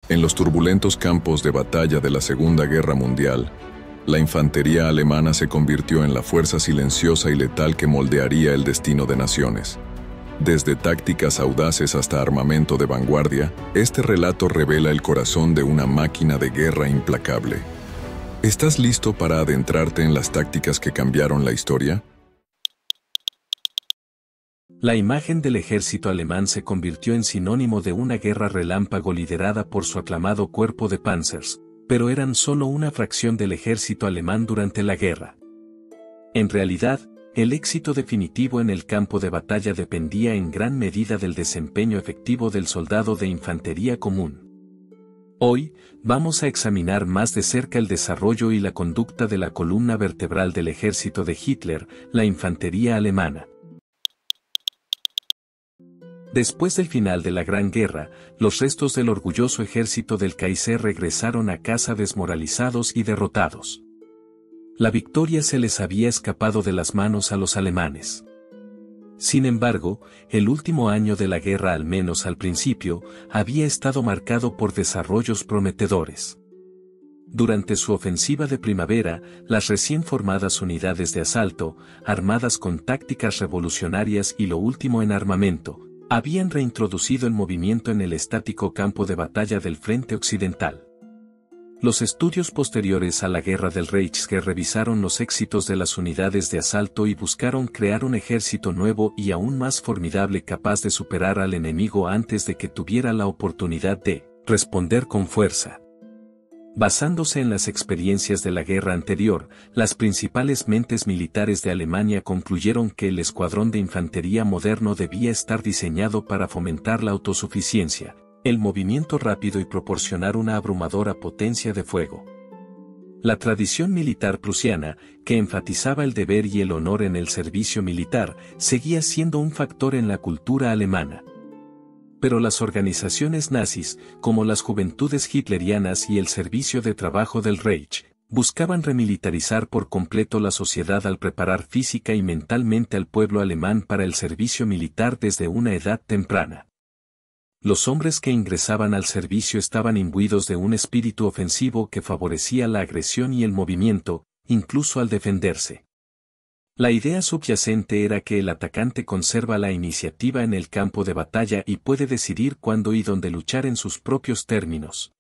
En los turbulentos campos de batalla de la Segunda Guerra Mundial, la infantería alemana se convirtió en la fuerza silenciosa y letal que moldearía el destino de naciones. Desde tácticas audaces hasta armamento de vanguardia, este relato revela el corazón de una máquina de guerra implacable. ¿Estás listo para adentrarte en las tácticas que cambiaron la historia? La imagen del ejército alemán se convirtió en sinónimo de una guerra relámpago liderada por su aclamado cuerpo de Panzers, pero eran solo una fracción del ejército alemán durante la guerra. En realidad, el éxito definitivo en el campo de batalla dependía en gran medida del desempeño efectivo del soldado de infantería común. Hoy, vamos a examinar más de cerca el desarrollo y la conducta de la columna vertebral del ejército de Hitler, la infantería alemana. Después del final de la Gran Guerra, los restos del orgulloso ejército del Kaiser regresaron a casa desmoralizados y derrotados. La victoria se les había escapado de las manos a los alemanes. Sin embargo, el último año de la guerra, al menos al principio, había estado marcado por desarrollos prometedores. Durante su ofensiva de primavera, las recién formadas unidades de asalto, armadas con tácticas revolucionarias y lo último en armamento, habían reintroducido el movimiento en el estático campo de batalla del frente occidental. Los estudios posteriores a la Guerra del Reichswehr revisaron los éxitos de las unidades de asalto y buscaron crear un ejército nuevo y aún más formidable capaz de superar al enemigo antes de que tuviera la oportunidad de responder con fuerza. Basándose en las experiencias de la guerra anterior, las principales mentes militares de Alemania concluyeron que el escuadrón de infantería moderno debía estar diseñado para fomentar la autosuficiencia, el movimiento rápido y proporcionar una abrumadora potencia de fuego. La tradición militar prusiana, que enfatizaba el deber y el honor en el servicio militar, seguía siendo un factor en la cultura alemana. Pero las organizaciones nazis, como las Juventudes Hitlerianas y el Servicio de Trabajo del Reich, buscaban remilitarizar por completo la sociedad al preparar física y mentalmente al pueblo alemán para el servicio militar desde una edad temprana. Los hombres que ingresaban al servicio estaban imbuidos de un espíritu ofensivo que favorecía la agresión y el movimiento, incluso al defenderse. La idea subyacente era que el atacante conserva la iniciativa en el campo de batalla y puede decidir cuándo y dónde luchar en sus propios términos.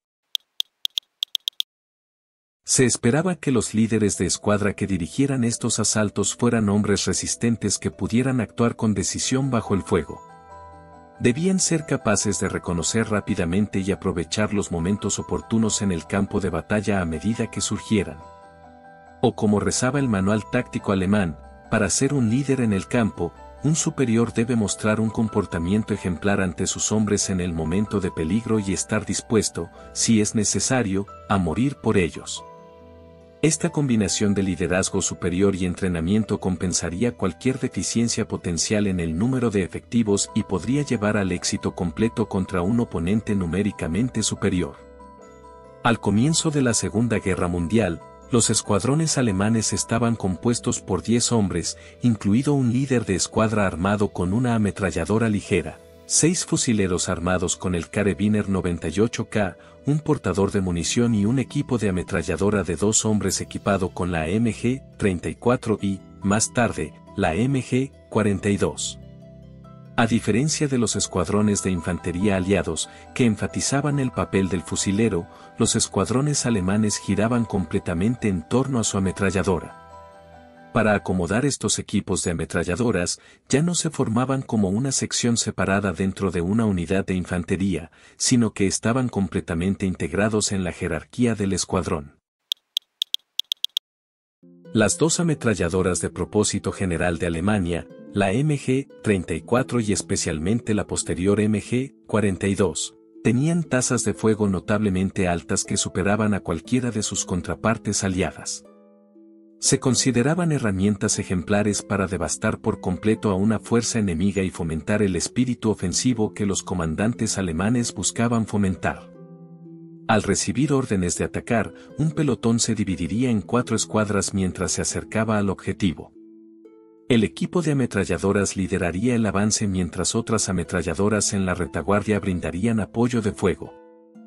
Se esperaba que los líderes de escuadra que dirigieran estos asaltos fueran hombres resistentes que pudieran actuar con decisión bajo el fuego. Debían ser capaces de reconocer rápidamente y aprovechar los momentos oportunos en el campo de batalla a medida que surgieran. O como rezaba el manual táctico alemán, para ser un líder en el campo, un superior debe mostrar un comportamiento ejemplar ante sus hombres en el momento de peligro y estar dispuesto, si es necesario, a morir por ellos. Esta combinación de liderazgo superior y entrenamiento compensaría cualquier deficiencia potencial en el número de efectivos y podría llevar al éxito completo contra un oponente numéricamente superior. Al comienzo de la Segunda Guerra Mundial, los escuadrones alemanes estaban compuestos por 10 hombres, incluido un líder de escuadra armado con una ametralladora ligera, 6 fusileros armados con el Karabiner 98K, un portador de munición y un equipo de ametralladora de 2 hombres equipado con la MG-34 y, más tarde, la MG-42. A diferencia de los escuadrones de infantería aliados, que enfatizaban el papel del fusilero, los escuadrones alemanes giraban completamente en torno a su ametralladora. Para acomodar estos equipos de ametralladoras, ya no se formaban como una sección separada dentro de una unidad de infantería, sino que estaban completamente integrados en la jerarquía del escuadrón. Las 2 ametralladoras de propósito general de Alemania, la MG-34 y especialmente la posterior MG-42, tenían tasas de fuego notablemente altas que superaban a cualquiera de sus contrapartes aliadas. Se consideraban herramientas ejemplares para devastar por completo a una fuerza enemiga y fomentar el espíritu ofensivo que los comandantes alemanes buscaban fomentar. Al recibir órdenes de atacar, un pelotón se dividiría en 4 escuadras mientras se acercaba al objetivo. El equipo de ametralladoras lideraría el avance mientras otras ametralladoras en la retaguardia brindarían apoyo de fuego.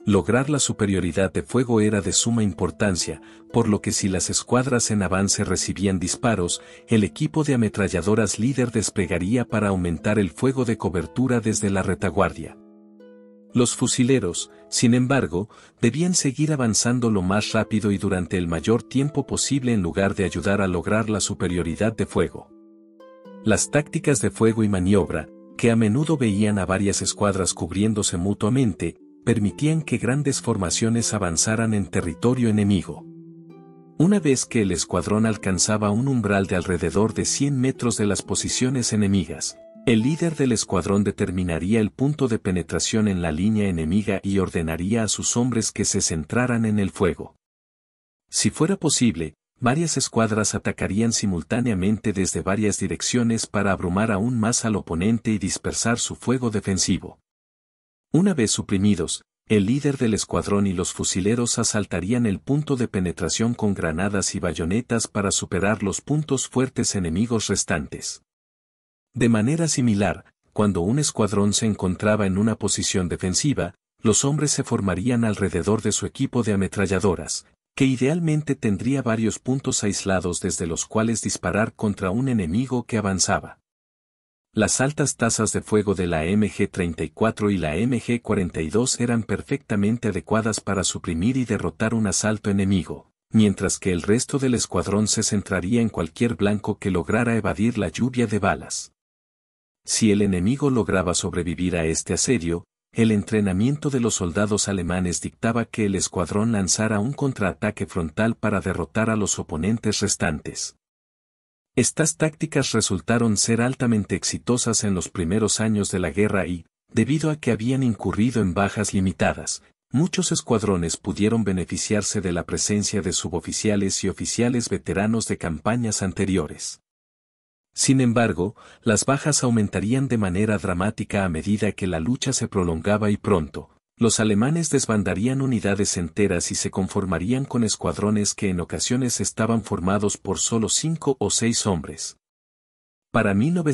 Lograr la superioridad de fuego era de suma importancia, por lo que si las escuadras en avance recibían disparos, el equipo de ametralladoras líder desplegaría para aumentar el fuego de cobertura desde la retaguardia. Los fusileros, sin embargo, debían seguir avanzando lo más rápido y durante el mayor tiempo posible en lugar de ayudar a lograr la superioridad de fuego. Las tácticas de fuego y maniobra, que a menudo veían a varias escuadras cubriéndose mutuamente, permitían que grandes formaciones avanzaran en territorio enemigo. Una vez que el escuadrón alcanzaba un umbral de alrededor de 100 metros de las posiciones enemigas, el líder del escuadrón determinaría el punto de penetración en la línea enemiga y ordenaría a sus hombres que se centraran en el fuego. Si fuera posible, varias escuadras atacarían simultáneamente desde varias direcciones para abrumar aún más al oponente y dispersar su fuego defensivo. Una vez suprimidos, el líder del escuadrón y los fusileros asaltarían el punto de penetración con granadas y bayonetas para superar los puntos fuertes enemigos restantes. De manera similar, cuando un escuadrón se encontraba en una posición defensiva, los hombres se formarían alrededor de su equipo de ametralladoras, que idealmente tendría varios puntos aislados desde los cuales disparar contra un enemigo que avanzaba. Las altas tasas de fuego de la MG-34 y la MG-42 eran perfectamente adecuadas para suprimir y derrotar un asalto enemigo, mientras que el resto del escuadrón se centraría en cualquier blanco que lograra evadir la lluvia de balas. Si el enemigo lograba sobrevivir a este asedio, el entrenamiento de los soldados alemanes dictaba que el escuadrón lanzara un contraataque frontal para derrotar a los oponentes restantes. Estas tácticas resultaron ser altamente exitosas en los primeros años de la guerra y, debido a que habían incurrido en bajas limitadas, muchos escuadrones pudieron beneficiarse de la presencia de suboficiales y oficiales veteranos de campañas anteriores. Sin embargo, las bajas aumentarían de manera dramática a medida que la lucha se prolongaba y pronto, los alemanes desbandarían unidades enteras y se conformarían con escuadrones que en ocasiones estaban formados por solo 5 o 6 hombres. Para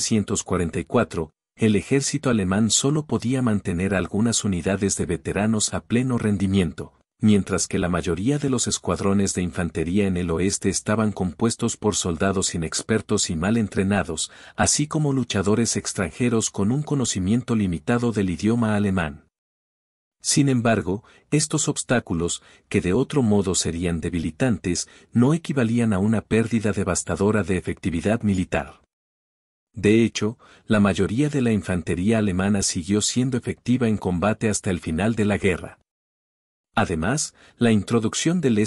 1944, el ejército alemán solo podía mantener algunas unidades de veteranos a pleno rendimiento, mientras que la mayoría de los escuadrones de infantería en el oeste estaban compuestos por soldados inexpertos y mal entrenados, así como luchadores extranjeros con un conocimiento limitado del idioma alemán. Sin embargo, estos obstáculos, que de otro modo serían debilitantes, no equivalían a una pérdida devastadora de efectividad militar. De hecho, la mayoría de la infantería alemana siguió siendo efectiva en combate hasta el final de la guerra. Además, la introducción del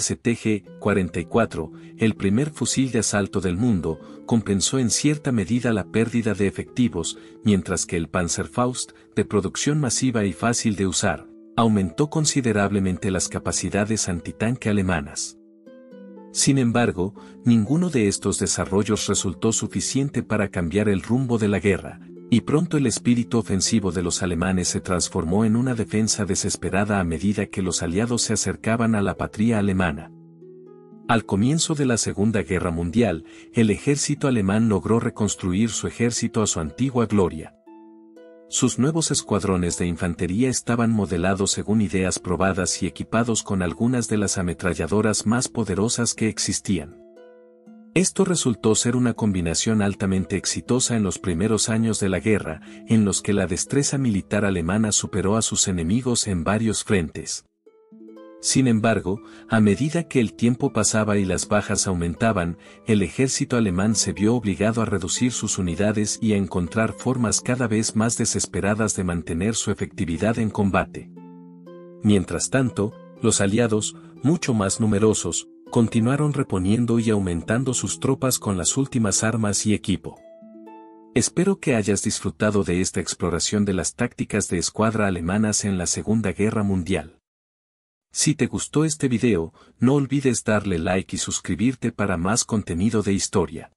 STG-44, el primer fusil de asalto del mundo, compensó en cierta medida la pérdida de efectivos, mientras que el Panzerfaust, de producción masiva y fácil de usar, aumentó considerablemente las capacidades antitanque alemanas. Sin embargo, ninguno de estos desarrollos resultó suficiente para cambiar el rumbo de la guerra, y pronto el espíritu ofensivo de los alemanes se transformó en una defensa desesperada a medida que los aliados se acercaban a la patria alemana. Al comienzo de la Segunda Guerra Mundial, el ejército alemán logró reconstruir su ejército a su antigua gloria. Sus nuevos escuadrones de infantería estaban modelados según ideas probadas y equipados con algunas de las ametralladoras más poderosas que existían. Esto resultó ser una combinación altamente exitosa en los primeros años de la guerra, en los que la destreza militar alemana superó a sus enemigos en varios frentes. Sin embargo, a medida que el tiempo pasaba y las bajas aumentaban, el ejército alemán se vio obligado a reducir sus unidades y a encontrar formas cada vez más desesperadas de mantener su efectividad en combate. Mientras tanto, los aliados, mucho más numerosos, continuaron reponiendo y aumentando sus tropas con las últimas armas y equipo. Espero que hayas disfrutado de esta exploración de las tácticas de escuadra alemanas en la Segunda Guerra Mundial. Si te gustó este video, no olvides darle like y suscribirte para más contenido de historia.